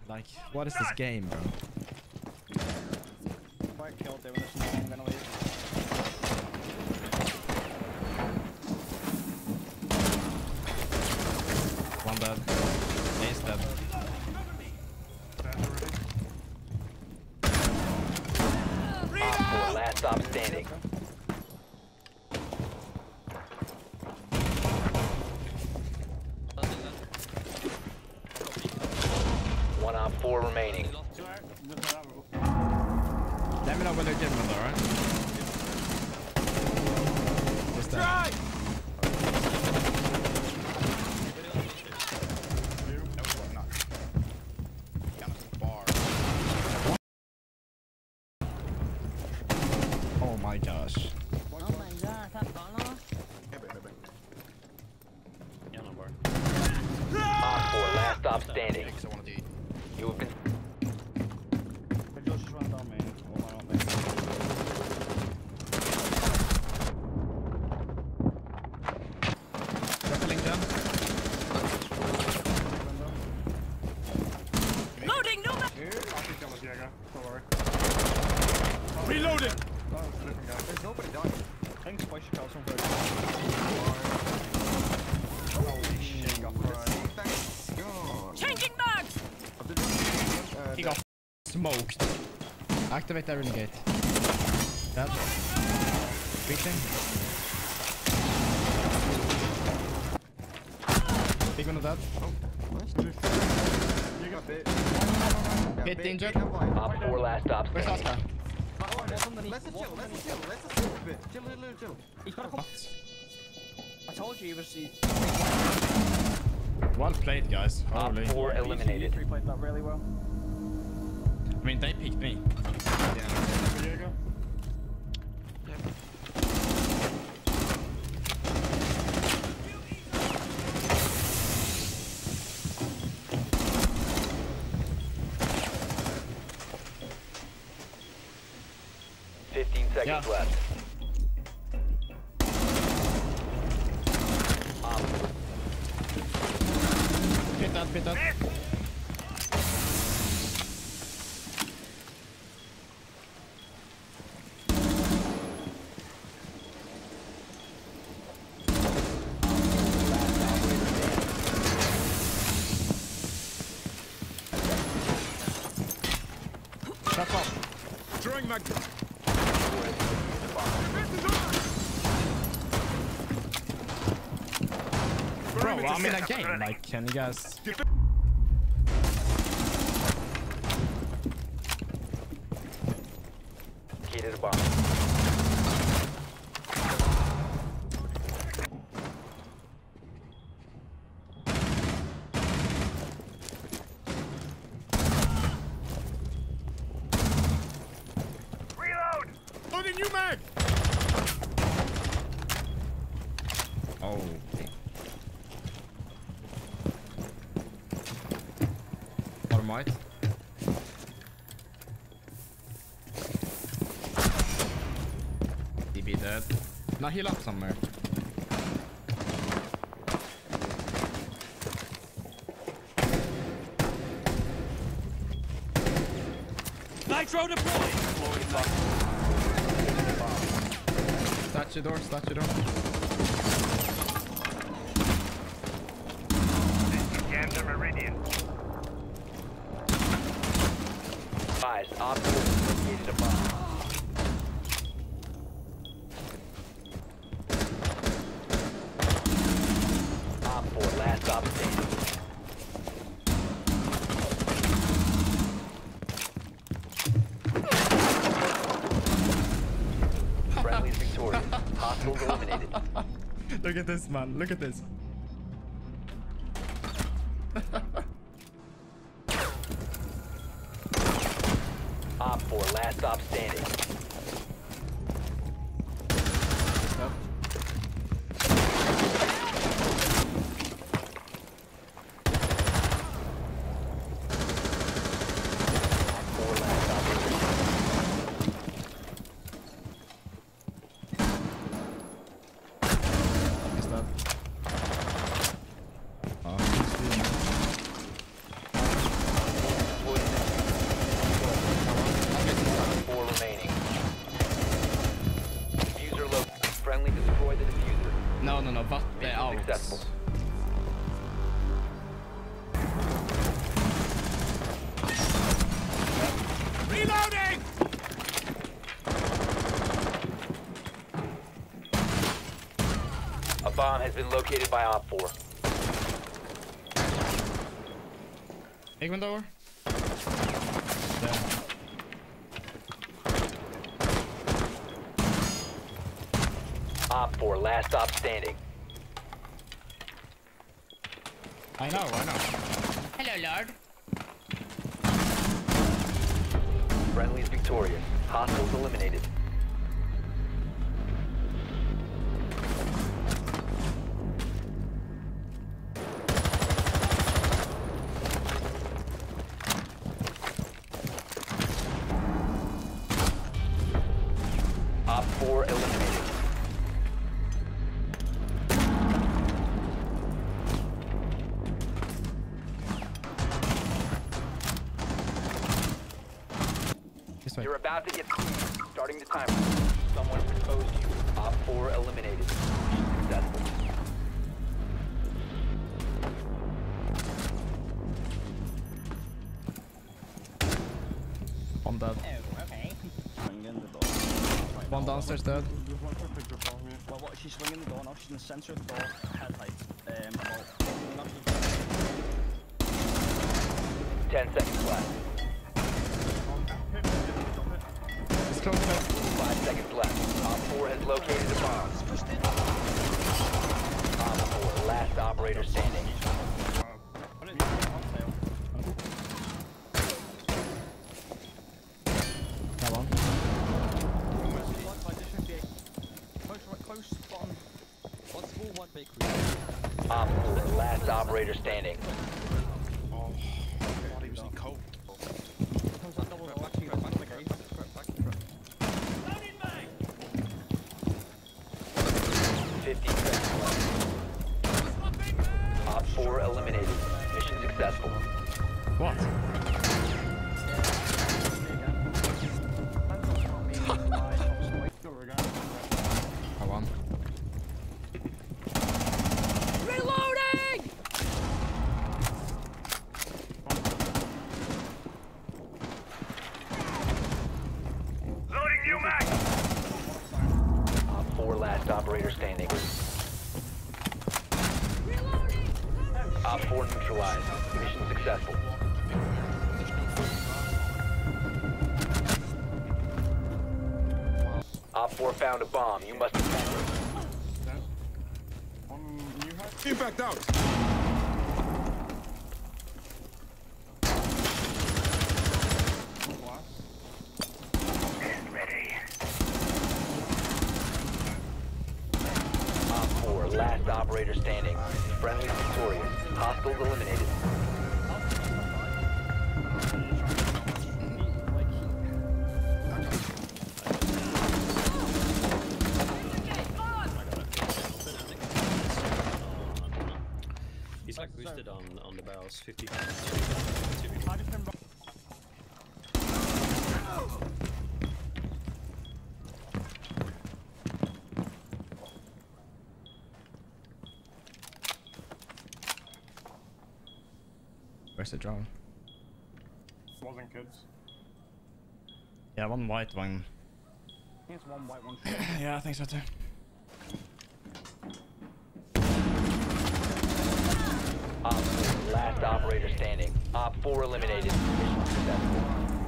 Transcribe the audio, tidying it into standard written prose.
Like, what is this game, bro? I killed it when there's no one gonna leave. One dead. Ace dead. Op 4, last stop standing. One Op 4 remaining. Let me know when they're giving them, alright? Just that. Oh my gosh. Oh my god, thật có nó. Op 4, last stop standing. You have been But Josh just run down main. Oh my god, Circling them. Loading, no man. don't worry. Reloading! Oh, it's a different guy. There's nobody dying. I think Spice should call some very holy shit, got fried. Changing bags. He got smoked. Activate that renegade. Dead. Beating. Big one of that. You got bit. Hit injured. Op 4, last stop Where's last standing. guy? Let's just chill a bit. Chill. He's got a What? I told you he was... Well played, guys. Op Holy. 4 eliminated. He played that really well. I mean, they picked me. Here you go. Seconds left. Hit that. Shut up. Throwing mag. Bro, I'm in a game. Like, can you guys... Key to the bomb. Reload! Loading you, mag! Oh. Might. DB dead. Now heal up somewhere. Nitro deployed. Statue door. Jam the Meridian. Op 4 located a bomb. Op 4, last stop standing. Friendly is victorious. Hostiles eliminated. Look at this, man. Look at this. Op 4, last stop standing. has been located by Op 4. Ik ben door. Ja. Op 4, last stop standing. I know. Hello, Lord. Friendly is victorious. Hostiles eliminated. Op 4 eliminated. This way. You're about to get starting the timer. Someone exposed you. Op 4 eliminated. Successful. One dead. Oh, okay. Swinging the door. Right One now. downstairs dead. There's one quick picture from me. Well, what? She's swinging the door now. She's in the center of the door. Head height. About. 10 seconds left. It's close dead. 5 seconds left. Op 4 has located a bomb. Op 4, last operator standing. Come on. Close spawn. One small, one big. Op 4, last operator standing. Oh, God, he was in cold. Comes that double door. Actually, back to the gate. Back to the front. 15 seconds left. Op 4 eliminated. Mission successful. What? I won. Reloading! Op 4, last operator standing. Op 4 neutralized. Mission successful. Op 4 found a bomb. You must defend it. Impact out! Op 4, last operator standing. Friendly victorious. Hostiles eliminated. He's like boosted on the barrels, 50. Where's the drone? Wasn't kids. Yeah, one white one. I think it's one white, one. Yeah, I think so too. Op 4, last operator standing. Op 4 eliminated. Mission successful.